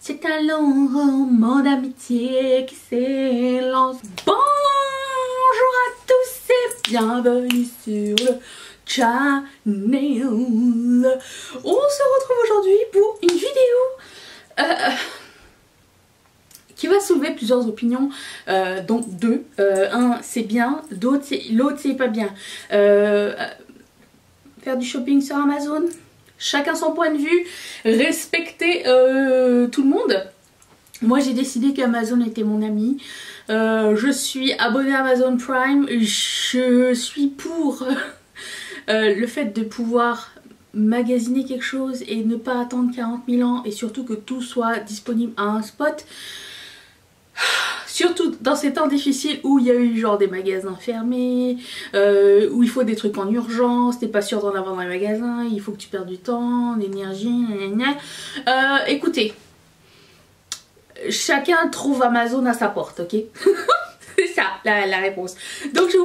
C'est un long roman d'amitié qui s'élance. Bonjour à tous et bienvenue sur le channel. On se retrouve aujourd'hui pour une vidéo qui va soulever plusieurs opinions, donc deux. Un c'est bien, l'autre c'est pas bien. Faire du shopping sur Amazon, chacun son point de vue, respecter tout le monde. Moi j'ai décidé qu'Amazon était mon ami. Je suis abonnée à Amazon Prime. Je suis pour le fait de pouvoir magasiner quelque chose et ne pas attendre 40 000 ans et surtout que tout soit disponible à un spot. Surtout dans ces temps difficiles où il y a eu genre des magasins fermés, où il faut des trucs en urgence, t'es pas sûr d'en avoir dans les magasins, il faut que tu perdes du temps, l'énergie, écoutez, chacun trouve Amazon à sa porte, ok? C'est ça la réponse. Donc je vais vous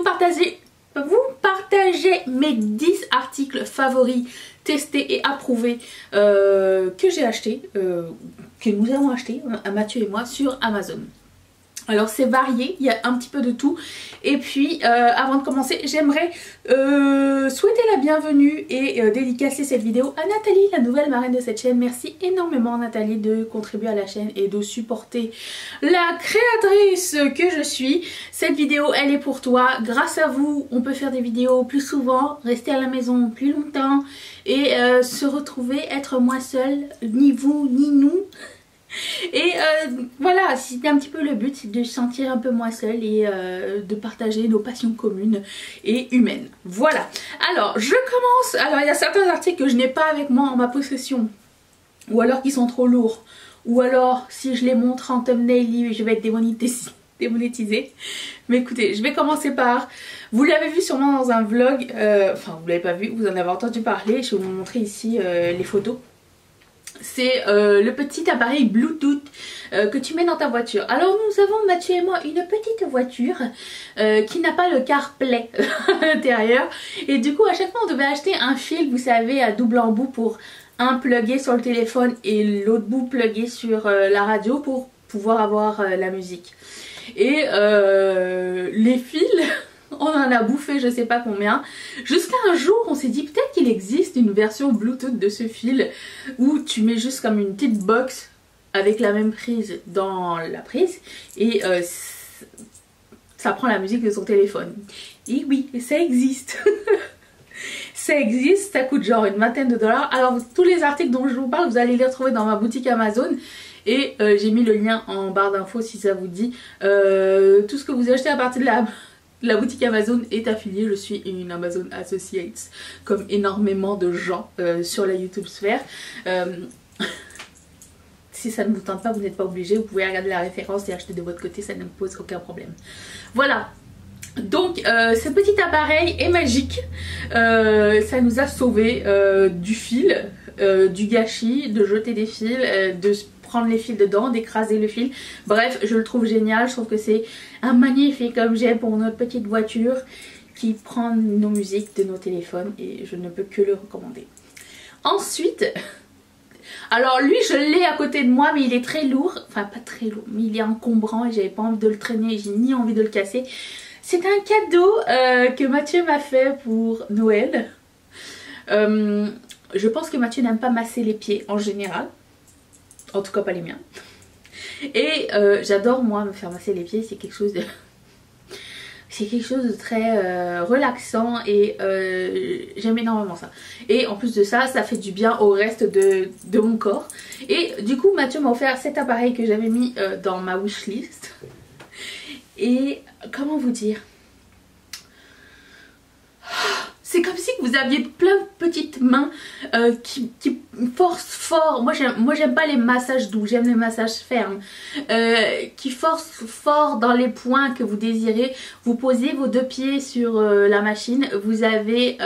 partager mes 10 articles favoris, testés et approuvés que j'ai achetés, que nous avons achetés, Mathieu et moi, sur Amazon. Alors c'est varié, il y a un petit peu de tout. Et puis avant de commencer, j'aimerais souhaiter la bienvenue et dédicacer cette vidéo à Nathalie, la nouvelle marraine de cette chaîne. Merci énormément Nathalie de contribuer à la chaîne et de supporter la créatrice que je suis. Cette vidéo elle est pour toi. Grâce à vous on peut faire des vidéos plus souvent, rester à la maison plus longtemps et se retrouver, être moins seul, ni vous ni nous. Et voilà, c'était un petit peu le but, c'est de se sentir un peu moins seul et de partager nos passions communes et humaines. Voilà, alors je commence. Alors il y a certains articles que je n'ai pas avec moi en ma possession, ou alors qui sont trop lourds, ou alors si je les montre en thumbnail je vais être démonétisée. Mais écoutez, je vais commencer par, vous l'avez vu sûrement dans un vlog, enfin vous l'avez pas vu, vous en avez entendu parler, je vais vous montrer ici les photos. C'est le petit appareil Bluetooth que tu mets dans ta voiture. Alors nous avons, Mathieu et moi, une petite voiture qui n'a pas le CarPlay à l'intérieur. Et du coup à chaque fois on devait acheter un fil, vous savez, à double embout pour un plugger sur le téléphone et l'autre bout plugger sur la radio pour pouvoir avoir la musique. Et les fils... on en a bouffé je sais pas combien, jusqu'à un jour on s'est dit peut-être qu'il existe une version Bluetooth de ce fil où tu mets juste comme une petite box avec la même prise dans la prise et ça prend la musique de son téléphone. Et oui, ça existe. Ça existe, ça coûte genre une vingtaine de dollars. Alors tous les articles dont je vous parle vous allez les retrouver dans ma boutique Amazon. Et j'ai mis le lien en barre d'infos si ça vous dit. Tout ce que vous achetez à partir de la boutique Amazon est affiliée, je suis une Amazon Associates, comme énormément de gens sur la YouTube sphère. Si ça ne vous tente pas, vous n'êtes pas obligé, vous pouvez regarder la référence et acheter de votre côté, ça ne me pose aucun problème. Voilà. Donc ce petit appareil est magique, ça nous a sauvé du fil, du gâchis, de jeter des fils, de prendre les fils dedans, d'écraser le fil. Bref, je le trouve génial, je trouve que c'est un magnifique objet pour notre petite voiture qui prend nos musiques de nos téléphones et je ne peux que le recommander. Ensuite, alors lui je l'ai à côté de moi mais il est très lourd, enfin pas très lourd, mais il est encombrant et j'avais pas envie de le traîner, j'ai ni envie de le casser. C'est un cadeau que Mathieu m'a fait pour Noël. Je pense que Mathieu n'aime pas masser les pieds en général. En tout cas pas les miens. Et j'adore moi me faire masser les pieds, c'est quelque chose de... c'est quelque chose de très relaxant et j'aime énormément ça. Et en plus de ça, ça fait du bien au reste de mon corps. Et du coup Mathieu m'a offert cet appareil que j'avais mis dans ma wishlist. Et comment vous dire, c'est comme si vous aviez plein de petites mains qui forcent fort. Moi j'aime pas les massages doux, j'aime les massages fermes. Qui forcent fort dans les points que vous désirez. Vous posez vos deux pieds sur la machine. Vous avez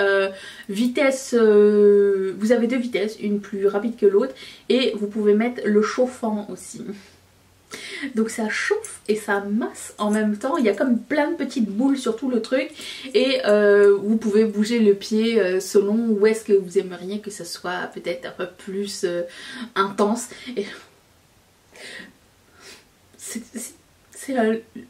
vous avez deux vitesses, une plus rapide que l'autre. Et vous pouvez mettre le chauffant aussi. Donc ça chauffe et ça masse en même temps. Il y a comme plein de petites boules sur tout le truc. Et vous pouvez bouger le pied selon où est-ce que vous aimeriez que ce soit peut-être un peu plus intense. Et c'est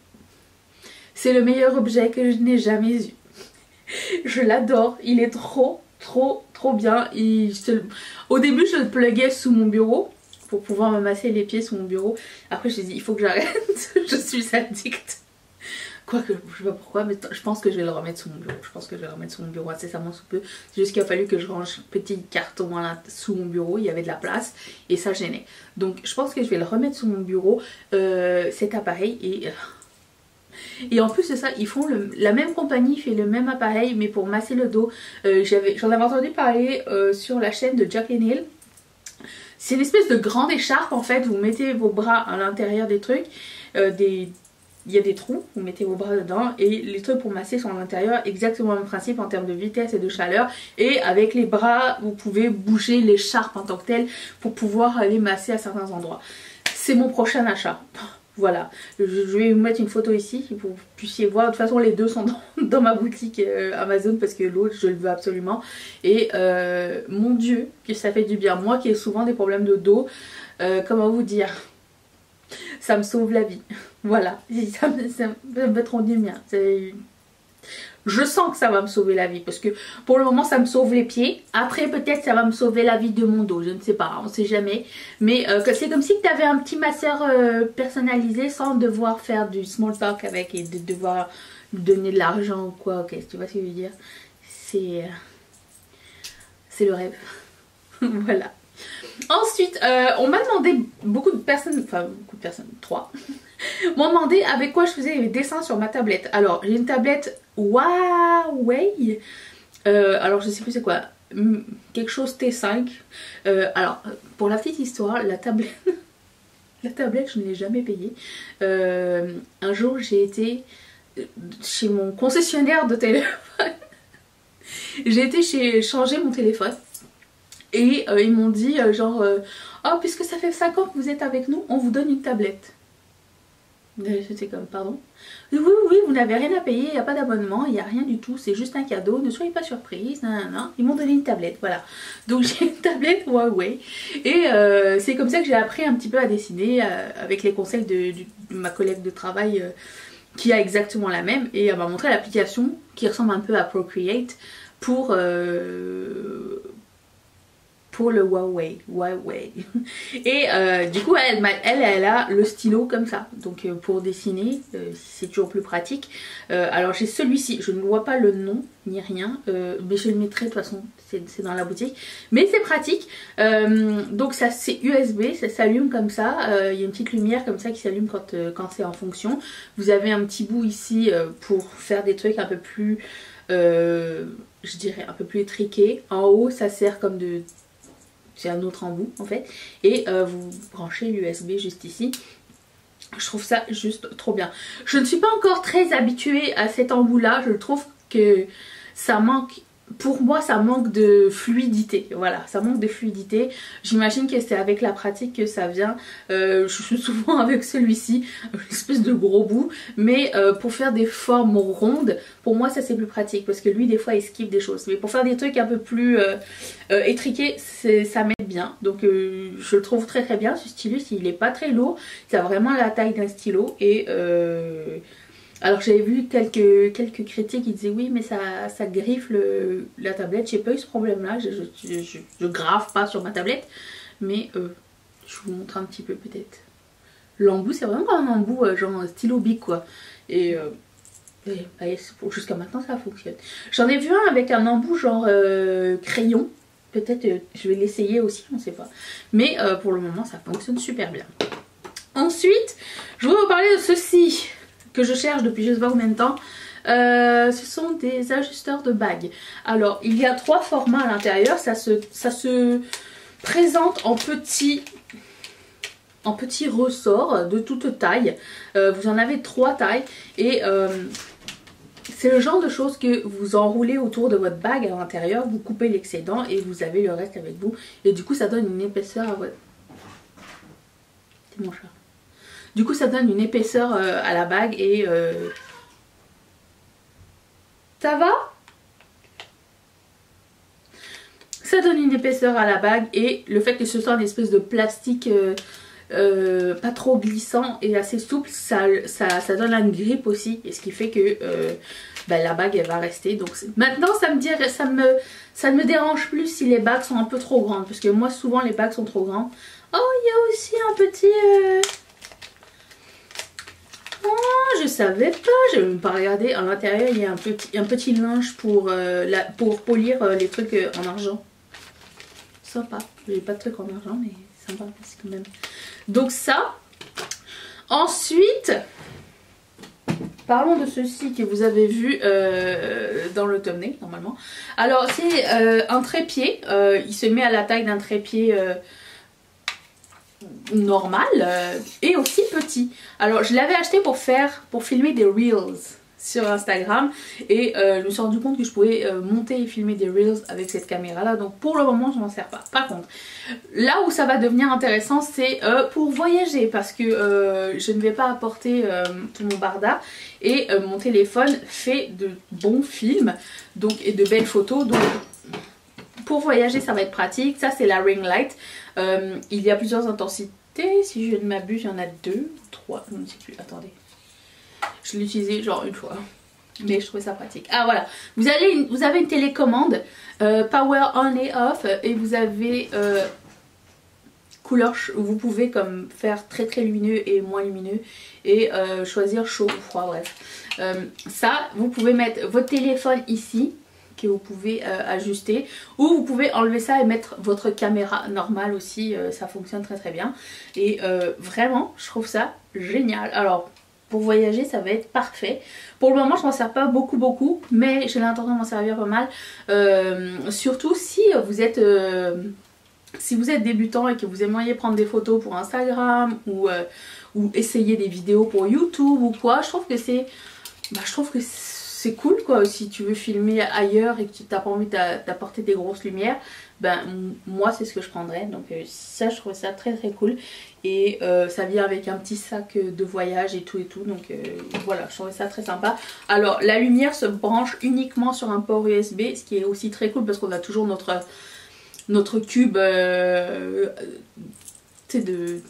le meilleur objet que je n'ai jamais eu. Je l'adore, il est trop bien. Au début je le pluguais sous mon bureau pour pouvoir me masser les pieds sous mon bureau. Après j'ai dit il faut que j'arrête, je suis addict. Quoique je sais pas pourquoi, mais je pense que je vais le remettre sous mon bureau. Je pense que je vais le remettre sous mon bureau incessamment sous peu. C'est juste qu'il a fallu que je range un petit carton sous mon bureau, il y avait de la place et ça gênait. Donc je pense que je vais le remettre sous mon bureau, cet appareil. Et en plus de ça, ils font la même compagnie fait le même appareil mais pour masser le dos. J'en avais entendu parler sur la chaîne de Jack Hill. C'est une espèce de grande écharpe en fait, vous mettez vos bras à l'intérieur des trucs, il y a des trous, vous mettez vos bras dedans et les trucs pour masser sont à l'intérieur, exactement le même principe en termes de vitesse et de chaleur. Et avec les bras, vous pouvez bouger l'écharpe en tant que telle pour pouvoir aller masser à certains endroits. C'est mon prochain achat. Voilà, je vais vous mettre une photo ici pour que vous puissiez voir. De toute façon les deux sont dans ma boutique Amazon parce que l'autre je le veux absolument. Et mon Dieu que ça fait du bien. Moi qui ai souvent des problèmes de dos, comment vous dire, ça me sauve la vie. Voilà, ça me fait trop du bien. Je sens que ça va me sauver la vie parce que pour le moment ça me sauve les pieds. Après peut-être ça va me sauver la vie de mon dos, je ne sais pas, on sait jamais. Mais c'est comme si tu avais un petit masseur personnalisé sans devoir faire du small talk avec et de devoir lui donner de l'argent ou quoi. Ok, tu vois ce que je veux dire. C'est le rêve. Voilà. Ensuite, on m'a demandé, beaucoup de personnes, 3, m'ont demandé avec quoi je faisais les dessins sur ma tablette. Alors, j'ai une tablette Huawei, alors je sais plus c'est quoi, quelque chose T5. Alors, pour la petite histoire, la tablette, je ne l'ai jamais payée. Un jour, j'ai été chez mon concessionnaire de téléphone. J'ai été changer mon téléphone. Et ils m'ont dit genre oh puisque ça fait 5 ans que vous êtes avec nous, on vous donne une tablette. C'était comme pardon. Oui vous n'avez rien à payer, il n'y a pas d'abonnement, il n'y a rien du tout, c'est juste un cadeau, ne soyez pas surprise, nanana. Ils m'ont donné une tablette, voilà. Donc j'ai une tablette Huawei. Et c'est comme ça que j'ai appris un petit peu à dessiner avec les conseils de ma collègue de travail qui a exactement la même. Et elle m'a montré l'application qui ressemble un peu à Procreate pour le Huawei. Et du coup elle a le stylo comme ça, donc pour dessiner c'est toujours plus pratique. Alors j'ai celui-ci, je ne vois pas le nom ni rien, mais je le mettrai de toute façon, c'est dans la boutique, mais c'est pratique. Donc ça c'est USB, ça s'allume comme ça, il y a une petite lumière comme ça qui s'allume quand c'est en fonction. Vous avez un petit bout ici pour faire des trucs un peu plus je dirais un peu plus étriqués. En haut ça sert comme de... c'est un autre embout en fait, et vous branchez l'USB juste ici. Je trouve ça juste trop bien. Je ne suis pas encore très habituée à cet embout là, je trouve que ça manque, pour moi ça manque de fluidité, voilà, ça manque de fluidité. J'imagine que c'est avec la pratique que ça vient. Je suis souvent avec celui-ci, une espèce de gros bout, mais pour faire des formes rondes, pour moi ça c'est plus pratique, parce que lui des fois il skip des choses, mais pour faire des trucs un peu plus étriqués, ça m'aide bien. Donc je le trouve très bien, ce stylus, il est pas très lourd, il a vraiment la taille d'un stylo. Et alors j'avais vu quelques critiques qui disaient oui mais ça griffe la tablette. J'ai pas eu ce problème là, je grave pas sur ma tablette, mais je vous montre un petit peu peut-être. L'embout c'est vraiment comme un embout genre stylo bic quoi. Et jusqu'à maintenant ça fonctionne. J'en ai vu un avec un embout genre crayon, peut-être je vais l'essayer aussi, on sait pas. Mais pour le moment ça fonctionne super bien. Ensuite je voudrais vous parler de ceci que je cherche depuis je sais pas combien de temps. Ce sont des ajusteurs de bagues. Alors il y a 3 formats à l'intérieur, ça se présente en petits ressorts de toute taille. Vous en avez 3 tailles et c'est le genre de choses que vous enroulez autour de votre bague à l'intérieur, vous coupez l'excédent et vous avez le reste avec vous. Et du coup ça donne une épaisseur à votre... C'est mon chat. Du coup ça donne une épaisseur à la bague et... Ça va? Ça donne une épaisseur à la bague et le fait que ce soit une espèce de plastique pas trop glissant et assez souple, ça donne un grip aussi, et ce qui fait que la bague elle va rester. Donc maintenant ça ne me dérange plus si les bagues sont un peu trop grandes, parce que moi souvent les bagues sont trop grandes. Oh, il y a aussi un petit... Oh, je savais pas, je n'ai même pas regardé. À l'intérieur, il y a un petit linge pour polir les trucs en argent. Sympa. J'ai pas de trucs en argent, mais sympa quand même. Donc ça. Ensuite, parlons de ceci que vous avez vu dans le thumbnail normalement. Alors c'est un trépied. Il se met à la taille d'un trépied normal et aussi petit. Alors je l'avais acheté pour filmer des reels sur Instagram, et je me suis rendu compte que je pouvais monter et filmer des reels avec cette caméra là, donc pour le moment je m'en sers pas. Par contre, là où ça va devenir intéressant, c'est pour voyager, parce que je ne vais pas apporter tout mon barda, et mon téléphone fait de bons films donc, et de belles photos, donc pour voyager ça va être pratique. Ça c'est la ring light. Il y a plusieurs intensités, si je ne m'abuse, il y en a 2 ou 3, je ne sais plus, attendez. Je l'ai utilisé genre une fois, mais je trouvais ça pratique. Ah voilà, vous avez une télécommande, power on et off, et vous avez couleur, vous pouvez comme faire très très lumineux et moins lumineux, et choisir chaud ou froid, bref. Ça, vous pouvez mettre votre téléphone ici, que vous pouvez ajuster, ou vous pouvez enlever ça et mettre votre caméra normale aussi, ça fonctionne très très bien, et vraiment je trouve ça génial. Alors pour voyager ça va être parfait. Pour le moment je m'en sers pas beaucoup, mais j'ai l'intention de m'en servir pas mal, surtout si vous êtes débutant et que vous aimeriez prendre des photos pour Instagram, ou essayer des vidéos pour YouTube ou quoi. Je trouve que c'est cool quoi. Si tu veux filmer ailleurs et que tu n'as pas envie d'apporter des grosses lumières, ben moi c'est ce que je prendrais. Donc ça, je trouve ça très très cool, et ça vient avec un petit sac de voyage et tout, donc voilà, je trouvais ça très sympa. Alors la lumière se branche uniquement sur un port USB, ce qui est aussi très cool, parce qu'on a toujours notre cube, tu sais,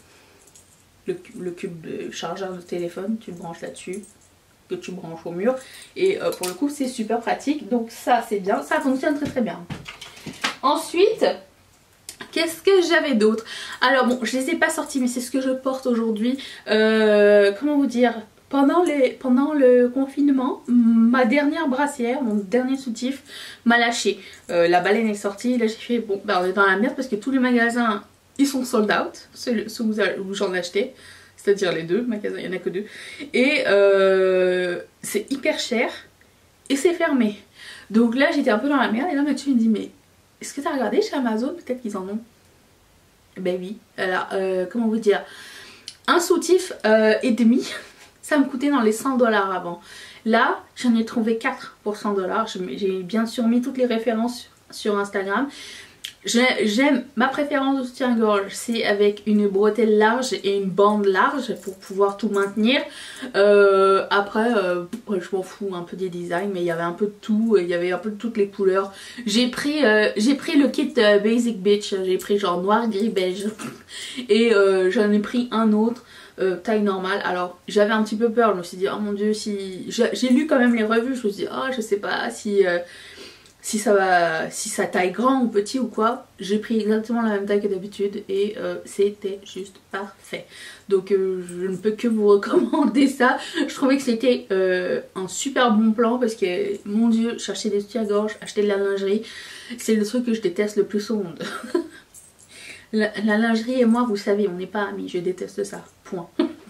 le cube de chargeur de téléphone, tu le branches là-dessus, que tu branches au mur, et pour le coup c'est super pratique, donc ça c'est bien, ça fonctionne très très bien. Ensuite, qu'est-ce que j'avais d'autre? Alors bon, je les ai pas sortis, mais c'est ce que je porte aujourd'hui. Comment vous dire, pendant le confinement, ma dernière brassière, mon dernier soutif m'a lâché. La baleine est sortie, là j'ai fait bon, bah on est dans la merde, parce que tous les magasins ils sont sold out, ceux où j'en ai acheté, c'est-à-dire les 2 magasins, il n'y en a que 2, et c'est hyper cher et c'est fermé. Donc là j'étais un peu dans la merde, et là Mathieu me dit mais est-ce que tu as regardé chez Amazon, peut-être qu'ils en ont? Ben oui. Alors comment vous dire, un soutif et demi, ça me coûtait dans les 100 $ avant. Là j'en ai trouvé 4 pour 100 $. J'ai bien sûr mis toutes les références sur Instagram. J'aime, ma préférence de soutien-gorge c'est avec une bretelle large et une bande large pour pouvoir tout maintenir. Après je m'en fous un peu des designs, mais il y avait un peu de tout, il y avait un peu de toutes les couleurs. J'ai pris le kit Basic Bitch, j'ai pris genre noir, gris, beige, et j'en ai pris un autre taille normale. Alors j'avais un petit peu peur, je me suis dit oh mon dieu, si j'ai lu quand même les revues, je me suis dit oh je sais pas si ça taille grand ou petit ou quoi. J'ai pris exactement la même taille que d'habitude, et c'était juste parfait. Donc je ne peux que vous recommander ça. Je trouvais que c'était un super bon plan, parce que mon dieu, chercher des soutiens-gorge, acheter de la lingerie, c'est le truc que je déteste le plus au monde. la lingerie et moi, vous savez, on n'est pas amis, je déteste ça, point.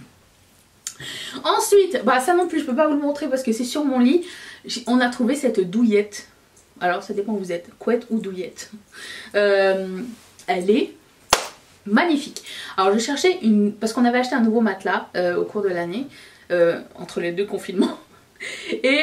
Ensuite, bah ça non plus je peux pas vous le montrer parce que c'est sur mon lit. On a trouvé cette douillette. Alors ça dépend où vous êtes, couette ou douillette. Elle est magnifique. Alors je cherchais une, parce qu'on avait acheté un nouveau matelas au cours de l'année, entre les 2 confinements. Et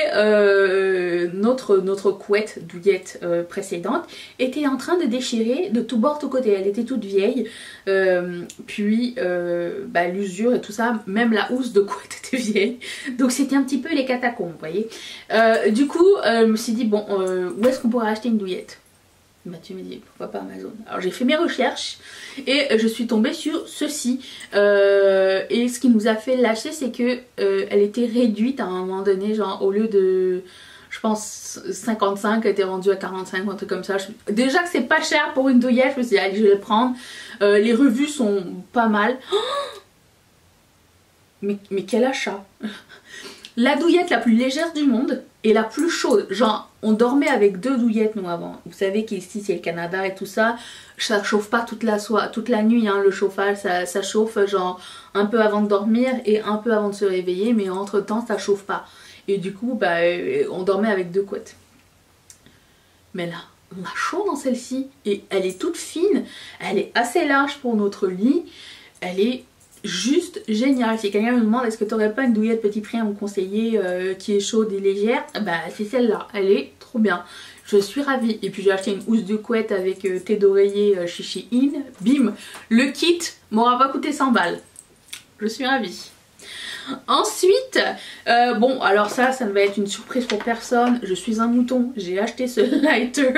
notre couette douillette précédente était en train de déchirer de tous bords, tous côtés. Elle était toute vieille, puis l'usure et tout ça, même la housse de couette était vieille, donc c'était un petit peu les catacombes, vous voyez. Du coup je me suis dit bon, où est-ce qu'on pourrait acheter une douillette? Mathieu me dit pourquoi pas Amazon. Alors j'ai fait mes recherches et je suis tombée sur ceci. Et ce qui nous a fait lâcher, c'est que elle était réduite à un moment donné, genre au lieu de, je pense 55, elle était rendue à 45 ou un truc comme ça. Déjà que c'est pas cher pour une douillette, je me suis dit allez je vais le prendre. Les revues sont pas mal. Oh, mais quel achat! La douillette la plus légère du monde et la plus chaude. Genre, on dormait avec 2 douillettes nous avant. Vous savez qu'ici c'est le Canada et tout ça. Ça chauffe pas toute la nuit, hein, le chauffage. Ça chauffe genre un peu avant de dormir et un peu avant de se réveiller. Mais entre temps, ça chauffe pas. Et du coup, bah, on dormait avec 2 couettes. Mais là, on a chaud dans celle-ci. Et elle est toute fine. Elle est assez large pour notre lit. Elle est juste génial. Si quelqu'un me demande est-ce que tu n'aurais pas une douillette petit prix à me conseiller qui est chaude et légère, bah c'est celle-là, elle est trop bien. Je suis ravie. Et puis j'ai acheté une housse de couette avec thé d'oreiller chez Shein. Bim, le kit m'aura pas coûté 100 balles. Je suis ravie. Ensuite, bon alors ça ne va être une surprise pour personne, je suis un mouton, j'ai acheté ce lighter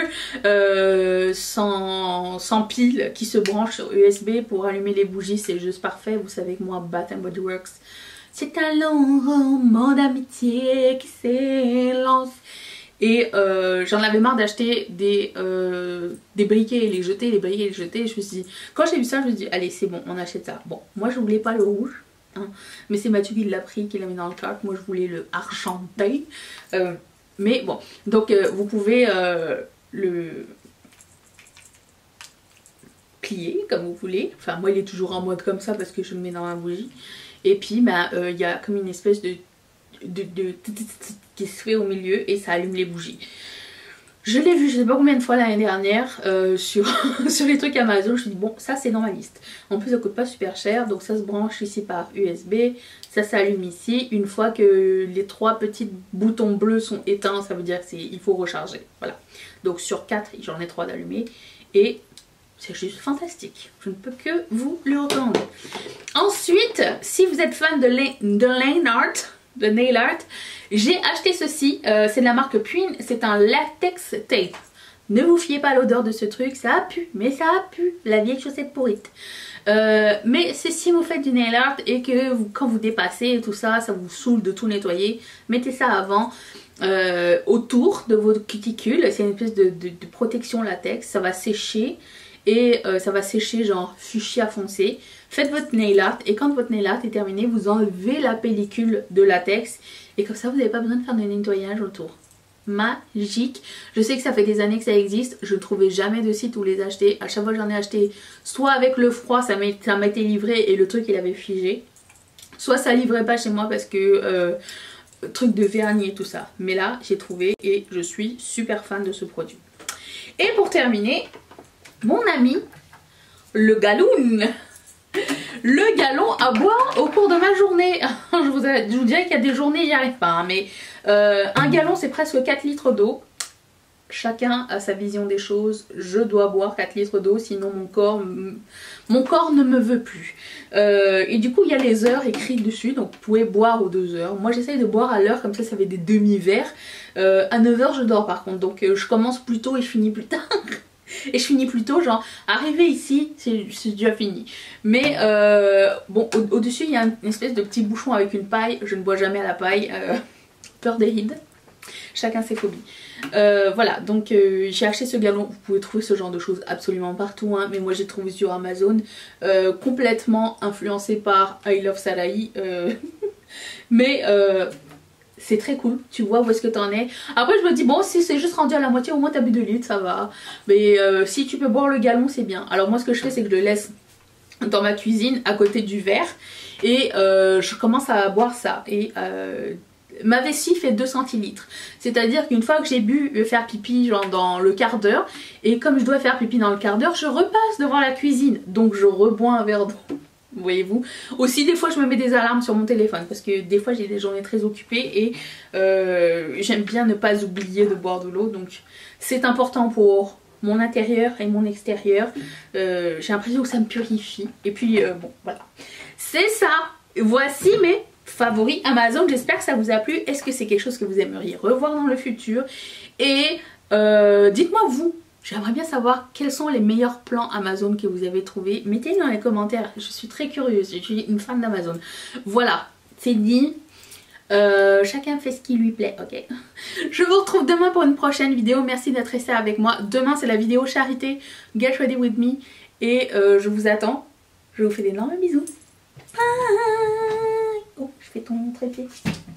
sans pile qui se branche sur USB pour allumer les bougies, c'est juste parfait. Vous savez que moi Bath & Body Works c'est un long roman d'amitié qui s'élance. Et j'en avais marre d'acheter des briquets et les jeter, les briquets et les jeter. Et je me suis dit, quand j'ai vu ça, je me suis dit allez c'est bon, on achète ça. Bon, moi je voulais pas le rouge. Hein. Mais c'est Mathieu qui l'a pris, qui l'a mis dans le cart. Moi je voulais le argenté. Mais bon, donc vous pouvez le plier comme vous voulez. Enfin moi il est toujours en mode comme ça parce que je le mets dans ma bougie. Et puis bah, y a comme une espèce de qui se fait au milieu et ça allume les bougies. Je l'ai vu je sais pas combien de fois l'année dernière sur les trucs Amazon. Je me suis dit bon ça c'est dans ma liste. En plus ça coûte pas super cher, donc ça se branche ici par USB, ça s'allume ici. Une fois que les 3 petits boutons bleus sont éteints, ça veut dire qu'il faut recharger. Voilà. Donc sur 4 j'en ai 3 d'allumés et c'est juste fantastique. Je ne peux que vous le recommander. Ensuite, si vous êtes fan de nail art, j'ai acheté ceci, c'est de la marque Puin, c'est un latex tape. Ne vous fiez pas à l'odeur de ce truc, ça a pu, mais ça a pu, la vieille chaussette pourrite. Mais c'est si vous faites du nail art et que quand vous dépassez et tout ça, ça vous saoule de tout nettoyer, mettez ça avant, autour de votre cuticule, c'est une espèce de protection latex, ça va sécher. Et ça va sécher genre fuchsia foncé. Faites votre nail art et quand votre nail art est terminé, vous enlevez la pellicule de latex et comme ça vous n'avez pas besoin de faire de nettoyage autour. Magique. Je sais que ça fait des années que ça existe, je ne trouvais jamais de site où les acheter. À chaque fois que j'en ai acheté, soit avec le froid ça m'était livré et le truc il avait figé, soit ça livrait pas chez moi parce que truc de vernis et tout ça. Mais là j'ai trouvé et je suis super fan de ce produit. Et pour terminer, mon ami, le galoun. Le galon à boire au cours de ma journée. Je vous dirais qu'il y a des journées, j'y arrive pas. Hein, mais un gallon, c'est presque 4 litres d'eau. Chacun a sa vision des choses. Je dois boire 4 litres d'eau, sinon mon corps ne me veut plus. Et du coup, il y a les heures écrites dessus. Donc, vous pouvez boire aux 2 heures. Moi, j'essaye de boire à l'heure, comme ça fait des demi-verres. À 9 h, je dors par contre. Donc, je commence plus tôt et je finis plus tard. Et je finis plus tôt, genre arrivé ici c'est déjà fini. Mais bon au-dessus il y a une espèce de petit bouchon avec une paille. Je ne bois jamais à la paille, peur des rides. Chacun ses phobies. Voilà donc j'ai acheté ce galon. Vous pouvez trouver ce genre de choses absolument partout hein, mais moi j'ai trouvé sur Amazon, complètement influencé par I Love Sarai. Mais c'est très cool, tu vois où est-ce que t'en es. Après je me dis bon si c'est juste rendu à la moitié, au moins t'as bu 2 litres, ça va. Mais si tu peux boire le gallon c'est bien. Alors moi ce que je fais c'est que je le laisse dans ma cuisine à côté du verre. Et je commence à boire ça. Et ma vessie fait 2 centilitres. C'est à dire qu'une fois que j'ai bu faire pipi genre dans le quart d'heure, et comme je dois faire pipi dans le quart d'heure, je repasse devant la cuisine. Donc je rebois un verre d'eau. Voyez-vous. Aussi des fois je me mets des alarmes sur mon téléphone parce que des fois j'ai des journées très occupées et j'aime bien ne pas oublier de boire de l'eau, donc c'est important pour mon intérieur et mon extérieur. J'ai l'impression que ça me purifie et puis bon voilà, c'est ça. Voici mes favoris Amazon, j'espère que ça vous a plu. Est-ce que c'est quelque chose que vous aimeriez revoir dans le futur? Et dites-moi vous, J'aimerais bien savoir quels sont les meilleurs plans Amazon que vous avez trouvés. Mettez-les dans les commentaires, je suis très curieuse, je suis une fan d'Amazon. Voilà, c'est dit. Chacun fait ce qui lui plaît, ok. Je vous retrouve demain pour une prochaine vidéo. Merci d'être resté avec moi. Demain c'est la vidéo charité Get Ready With Me. Et je vous attends. Je vous fais d'énormes bisous. Bye. Oh, je fais ton trépied.